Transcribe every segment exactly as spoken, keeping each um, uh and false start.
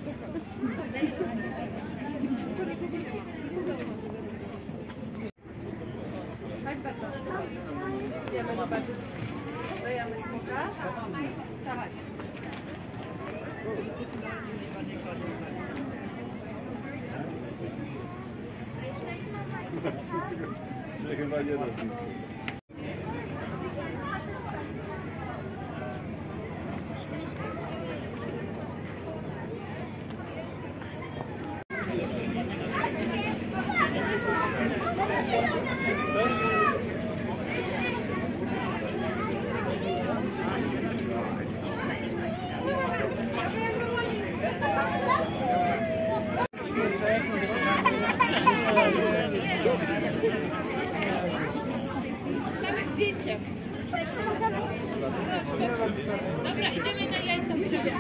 Idziemy zobaczyć. Dajemy smoka. Dawaj. Chyba nie robi. Dobra, idziemy na jajca.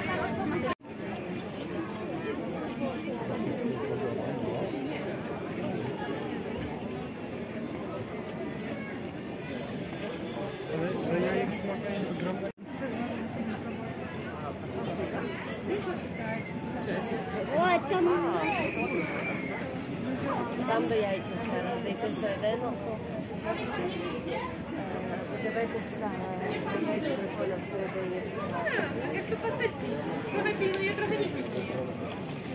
Там до яйця вчора зайти всередину, подивитися на яйця приколя всередині. Як то патиці. Трохи пільно, я трохи не